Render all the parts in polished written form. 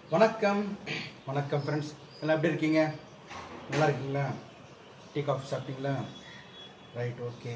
வணக்கம் வணக்கம் ஃப்ரெண்ட்ஸ், எல்லாம் எப்படி இருக்கீங்க? நல்லா இருக்கீங்களா? டீ காஃபி சாப்பிட்டீங்களா? Right, okay.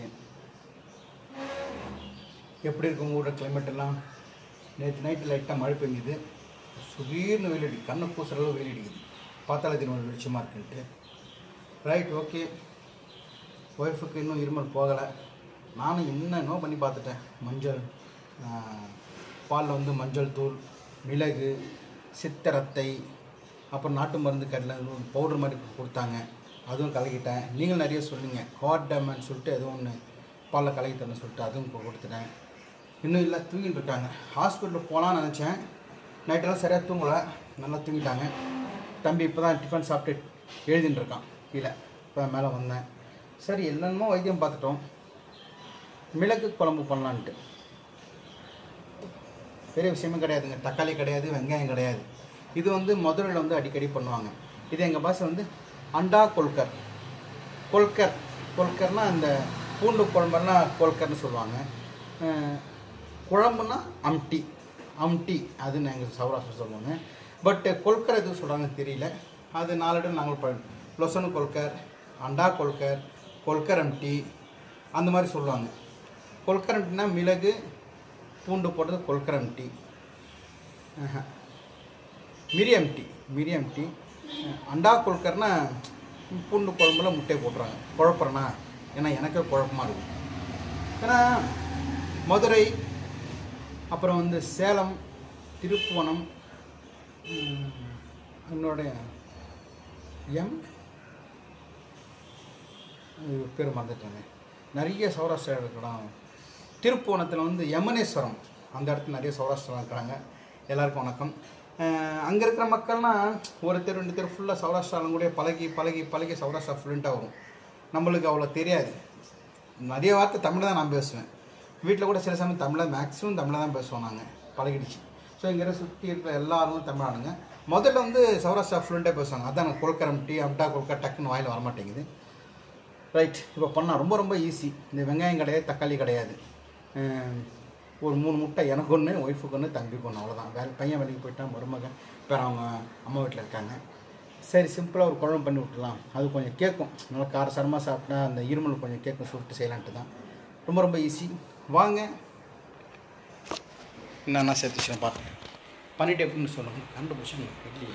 எப்படி இருக்கும் உங்களோட கிளைமேட் எல்லாம்? நேற்று நைட்டு லைட்டாக மழை பெஞ்சுது, சுவீர்னு வெயில் அடிக்குது, கண்ணை பூசுற அளவு வெயில் அடிக்குது. பார்த்தாலே தெரியும் வெளிச்சமாக இருக்குன்ட்டு. Right, okay. ஒய்ஃபுக்கு இன்னும் இருமல் போகலை. நானும் என்னென்னோ பண்ணி பார்த்துட்டேன். மஞ்சள் பாலில் வந்து மஞ்சள் தூள், மிளகு, சித்தரத்தை, அப்புறம் நாட்டு மருந்து கடலை பவுடர் மாதிரி கொடுத்தாங்க, அதுவும் கலக்கிட்டேன். நீங்கள் நிறைய சொன்னீங்க கார்டமன்னு சொல்லிட்டு எதுவும் ஒன்று பாலில் கலக்கி தரேன்னு சொல்லிட்டு அதுவும் கொடுத்துட்டேன். இன்னும் இல்லை, தூங்கிட்டு இருக்காங்க. ஹாஸ்பிட்டலுக்கு போகலான்னு நினச்சேன், நைட்டெல்லாம் சரியாக தூங்கலை, நல்லா தூங்கிட்டாங்க. தம்பி இப்போ தான் டிஃபன் சாப்பிட்டு எழுதின்னு இருக்கான் கீழே. இப்போ மேலே வந்தேன். சரி, என்னென்னமோ வைத்தியம் பார்த்துட்டோம். மிளகு குழம்பு பண்ணலான்ட்டு. பெரிய விஷயமே கிடையாதுங்க. தக்காளி கிடையாது, வெங்காயம் கிடையாது. இது வந்து மதுரையில் வந்து அடிக்கடி பண்ணுவாங்க. இது எங்கள் பாஷை வந்து அண்டா கொல்கர். கொல்கர்னால் அந்த பூண்டு குழம்புன்னா கொல்கர்னு சொல்லுவாங்க. குழம்புனா அம்டி அதுன்னு எங்கள் சௌராஷ்டிரம் சொல்லுவாங்க. பட் கொல்கர் எதுவும் சொல்கிறாங்கன்னு தெரியல. அது நாலு நாங்கள் லொசனு கொல்கர், அண்டா கொல்கர் அம்டி அந்த மாதிரி சொல்லுவாங்க. கொல்கர் அம்டினா மிளகு பூண்டு போட்டது கொல்கரம் டீ. மிரியம் டீ. அண்டா கொல்கர்னா பூண்டு குழம்புல முட்டையை போட்டுறாங்க. குழப்பறேன்னா ஏன்னா எனக்கு குழப்பமாக இருக்கும். ஏன்னா மதுரை, அப்புறம் வந்து சேலம், திருப்புவனம், என்னுடைய பேர் மறந்துட்டாங்க. நிறைய சௌராஷ்டிரா இருக்கலாம். திருப்புவனத்தில் வந்து யமுனேஸ்வரம், அந்த இடத்துல நிறைய சௌராஷ்டிரம் இருக்கிறாங்க. எல்லாருக்கும் வணக்கம். அங்கே இருக்கிற மக்கள்னால் ஒரு தெரு 2 தெரு ஃபுல்லாக சௌராஷ்டிராலும் கூட பழகி சௌராஷ்டிரா ஃப்ளூயண்ட்டாக வரும். நம்மளுக்கு அவ்வளோ தெரியாது. நிறைய வார்த்தை தமிழ் தான் நான் பேசுவேன். வீட்டில் கூட சில சமயம் தமிழில், மேக்ஸிமம் தமிழில் தான் பேசுவோம் நாங்கள், பழகிடுச்சு. ஸோ இங்கே சுற்றி இருக்கிற எல்லாரும் தமிழ் ஆளுங்க. முதல்ல வந்து சௌராஷ்டிரா ஃப்ளூயண்ட்டாக பேசுவாங்க. அதான் கொல்கரம் டீ, அம்டா கொல்கர் டக்குன்னு வாயில் வரமாட்டேங்குது. ரைட், இப்போ பண்ணால் ரொம்ப ஈஸி. இந்த வெங்காயம் கிடையாது, தக்காளி கிடையாது. ஒரு 3 முட்டை, எனக்கு ஒன்று, ஒய்ஃபுக்கு ஒன்று, தம்பிக்கு ஒன்று, அவ்வளோதான். பையன் வேலைக்கு போயிட்டான், மருமகன் இப்போ அவங்க அம்மா வீட்டில் இருக்காங்க. சரி, சிம்பிளாக ஒரு குழம்பு பண்ணி விட்டுலாம். அது கொஞ்சம் கேட்கும், நல்லா காரசாரமாக சாப்பிட்டா அந்த இருமல் கொஞ்சம் கேட்கும், சுட்டு செய்யலான்ட்டு தான். ரொம்ப ஈஸி. வாங்க, என்னென்ன சேர்த்துச்சேன் பார்த்து பண்ணிவிட்டு எப்படின்னு சொல்லுங்கள். கண்டுபிடிச்சி இல்லையே.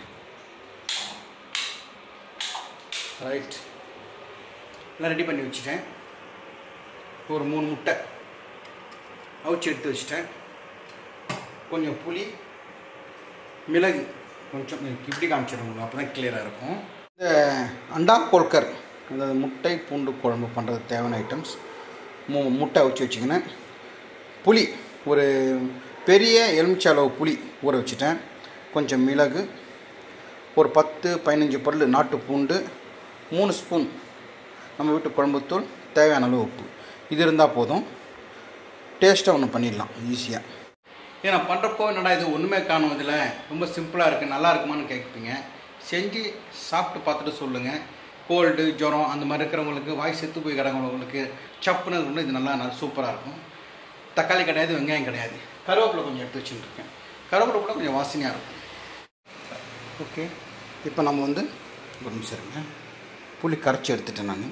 ரைட், எல்லாம் ரெடி பண்ணி வச்சுட்டேன். ஒரு 3 முட்டை அவிச்சு எடுத்து வச்சுட்டேன். கொஞ்சம் புளி, மிளகு கொஞ்சம் இப்படி காமிச்சிடுங்க, அப்போ தான் கிளியராக இருக்கும். இந்த அண்டா கொல்கர், அதாவது முட்டை பூண்டு குழம்பு பண்ணுறது தேவையான ஐட்டம்ஸ். முட்டை அவிச்சு வச்சுக்கினேன். புளி, ஒரு பெரிய எலுமிச்சை அளவு புளி ஊற வச்சுட்டேன். கொஞ்சம் மிளகு, ஒரு 10-15 பல் நாட்டு பூண்டு, 3 ஸ்பூன் நம்ம வீட்டு குழம்புத்தூள், தேவையான அளவு உப்பு. இது இருந்தால் போதும். டேஸ்ட்டாக ஒன்று பண்ணிடலாம் ஈஸியாக. ஏன்னா பண்ணுறப்போ என்னடா இது ஒன்றுமே காணும், இதில் ரொம்ப சிம்பிளாக இருக்குது, நல்லா இருக்குமான்னு கேட்பீங்க. செஞ்சு சாப்பிட்டு பார்த்துட்டு சொல்லுங்கள். கோல்டு, ஜுரம் அந்த மாதிரி இருக்கிறவங்களுக்கு, வாய் செத்து போய் கிடக்கிறவங்களுக்கு சப்புன்னு ஒன்று இது நல்லா சூப்பராக இருக்கும். தக்காளி கிடையாது, வெங்காயம் கிடையாது. கருவேப்பிலை கொஞ்சம் எடுத்து வச்சுட்டுருக்கேன். கருவேப்பிலை கூட கொஞ்சம் வாசனையாக இருக்கும். ஓகே, இப்போ நம்ம வந்து ஒரு நிமிஷம் இருங்க. புளி கரைச்சி எடுத்துட்டேன் நான்.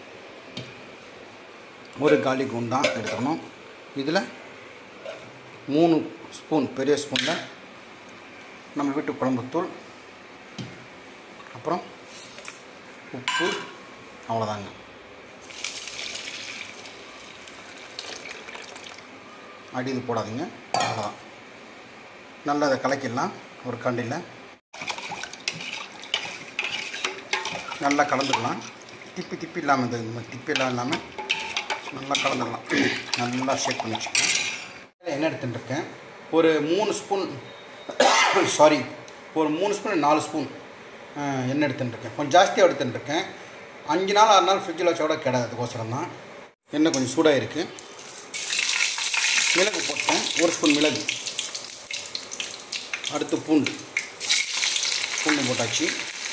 ஒரு காலி குண்டான் எடுத்துக்கணும். இதில் 3 ஸ்பூன், பெரிய ஸ்பூனில் நம்ம வீட்டு குழம்புத்தூள், அப்புறம் உப்பு, அவ்வளோதாங்க. அடி இது போடாதீங்க, அவ்வளோதான். நல்லா அதை கலக்கிடலாம். ஒரு கண்டியில் நல்லா கலந்துக்கலாம். திப்பி இல்லாமல், இந்த திப்பி இல்லாமல் நல்லா கலந்துடலாம். நல்லா ஷேக் பண்ணி வச்சுக்கலாம். எண்ணெய் எடுத்துட்டுருக்கேன். ஒரு 3 ஸ்பூன், ஒரு 3 ஸ்பூன் 4 ஸ்பூன் எண்ணெய் எடுத்துட்டுருக்கேன். கொஞ்சம் ஜாஸ்தியாக எடுத்துட்டுருக்கேன். 5 நாள் 6 நாள் ஃப்ரிட்ஜில் வச்சா கூட கிடையாதுக்கோசரம் தான். எண்ணெய் கொஞ்சம் சூடாக இருக்குது. மிளகு போட்டேன், 1 ஸ்பூன் மிளகு. அடுத்து பூண்டு போட்டாச்சு.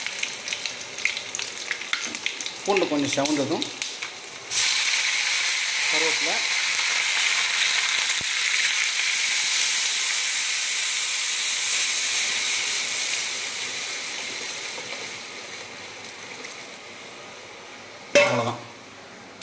பூண்டு கொஞ்சம் செவந்ததும் கருவேப்பிலை,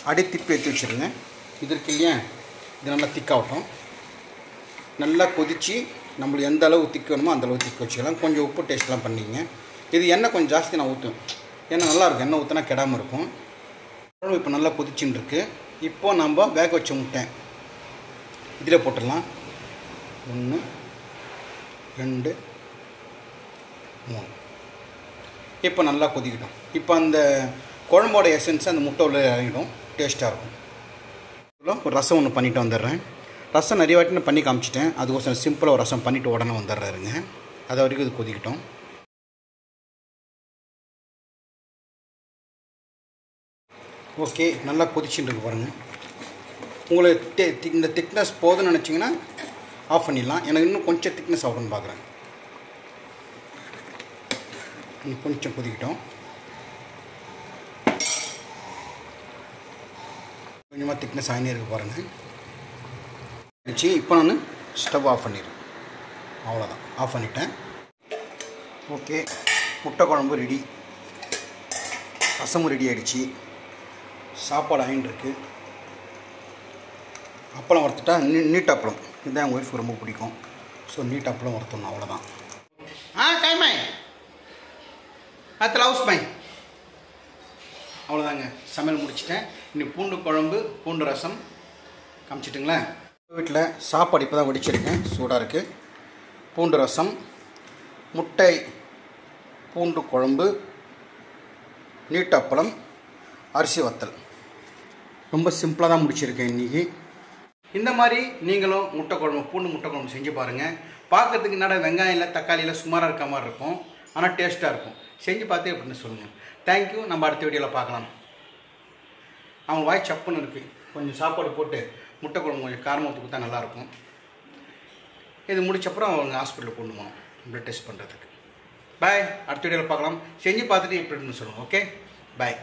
அப்படியே திப்பி எடுத்து வச்சுருங்க. இது இருக்கு இல்லையா, இது நல்லா திக்காகட்டும். நல்லா கொதித்து நம்மளுக்கு எந்த அளவு திக்க வேணுமோ அந்தளவு திக்க வச்சுக்கலாம். கொஞ்சம் உப்பு டேஸ்ட்லாம் பண்ணிங்க. இது எண்ணெய் கொஞ்சம் ஜாஸ்தி நான் ஊற்றுவேன், எண்ணெய் நல்லாயிருக்கும். எண்ணெய் ஊற்றினா கெடாமல் இருக்கும். குழம்பு இப்போ நல்லா கொதிச்சுன்னு இருக்குது. இப்போது நம்ம வேக வச்ச முட்டை இதில் போட்டுடலாம். 1 2 3. இப்போ நல்லா கொதிக்கிட்டோம். இப்போ அந்த குழம்போட எசன்ஸ் அந்த முட்டை உள்ள இறங்கிடும், டேஸ்ட்டாக இருக்கும். ஒரு ரசம் ஒன்று பண்ணிவிட்டு வந்துடுறேன். ரசம் நிறைய வாட்டி நான் பண்ணி காமிச்சிட்டேன். அதுக்கோசரம் சிம்பிளாக ஒரு ரசம் பண்ணிவிட்டு உடனே வந்துடுறாருங்க. அது வரைக்கும் இது கொதிக்கிட்டோம். ஓகே, நல்லா கொதிச்சுட்டு இருக்கு பாருங்கள். உங்களுக்கு இந்த திக்னஸ் போதும்னு நினச்சிங்கன்னா ஆஃப் பண்ணிடலாம். எனக்கு இன்னும் கொஞ்சம் திக்னஸ் ஆகணும்னு பார்க்குறேன். கொஞ்சம் கொதிக்கிட்டோம். கொஞ்சமாக திக்னஸ் ஆகினே இருக்குது பாருங்கள். இப்போ நான் ஸ்டவ் ஆஃப் பண்ணிடுறேன். அவ்வளோதான், ஆஃப் பண்ணிட்டேன். ஓகே, முட்டை குழம்பு ரெடி, ரசமும் ரெடி ஆகிடுச்சு, சாப்பாடு ஆகிட்டுருக்கு. அப்பளம் வறுத்துட்டா நீட் அப்பளம், இதுதான் எங்கள் ஒய்ஃபுக்கு ரொம்ப பிடிக்கும். ஸோ நீட் அப்பளம் வறுத்தணும், அவ்வளோதான். டைமை அத்தில் ஹவுஸ் மை அவ்வளோதாங்க. சமையல் முடிச்சிட்டேன். இன்னைக்கு பூண்டு குழம்பு, பூண்டு ரசம் காமிச்சிட்டுங்களேன். வீட்டில் சாப்பாடு இப்போ தான் வடிச்சிருக்கேன், சூடாக இருக்குது. பூண்டு ரசம், முட்டை பூண்டு குழம்பு, நீட்டப்பளம், அரிசி வத்தல். ரொம்ப சிம்பிளாக தான் முடிச்சிருக்கேன் இன்றைக்கி. இந்த மாதிரி நீங்களும் முட்டை குழம்பு, பூண்டு முட்டை குழம்பு செஞ்சு பாருங்கள். பார்க்குறதுக்கு என்னடா வெங்காயம் இல்லை தக்காளி இல்லை சுமாராக இருக்க மாதிரி இருக்கும், ஆனால் டேஸ்ட்டாக இருக்கும். செஞ்சு பார்த்து எப்படின்னு சொல்லுங்கள். தேங்க்யூ. நம்ம அடுத்த வீடியோவில் பார்க்கலாம். அவங்க வாய் சப்புன்னு இருக்குது. கொஞ்சம் சாப்பாடு போட்டு முட்டை குழம்பு கொஞ்சம் காரமாக ஊற்றி கொடுத்தா நல்லாயிருக்கும். இது முடிச்சப்பறம் அவங்க ஹாஸ்பிட்டலுக்கு கொண்டு போகணும் ப்ளட் டெஸ்ட் பண்ணுறதுக்கு. பாய். அடுத்த வீடியோவில் பார்க்கலாம். செஞ்சு பார்த்துட்டு எப்படின்னு சொல்லுங்கள். Okay, bye.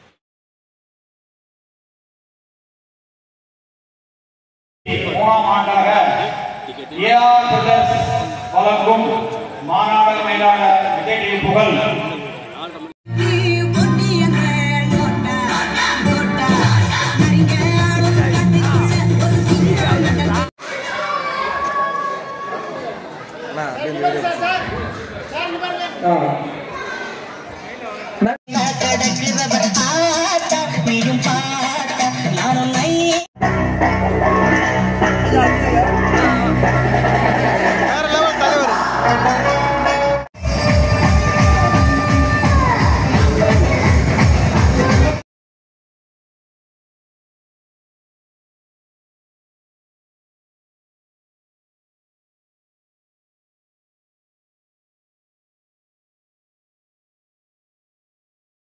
மூணாம் ஆண்டாக ஏஆர் பிரதர்ஸ் வழங்கும் மாநாடு மேலான விஜய் டிவி புகழ் Nah,